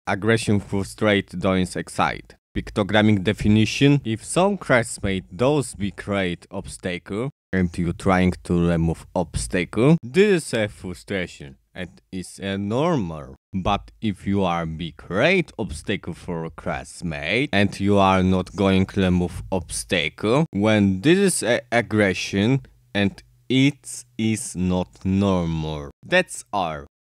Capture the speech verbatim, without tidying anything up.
Agression Frustrate don't excite. Pictogramic definition: if some classmate does be create obstacle and you trying to remove obstacle, this is a frustration and is a normal. But if you are be create obstacle for a classmate and you are not going to remove obstacle, when this is a aggression and it is not normal. That's all.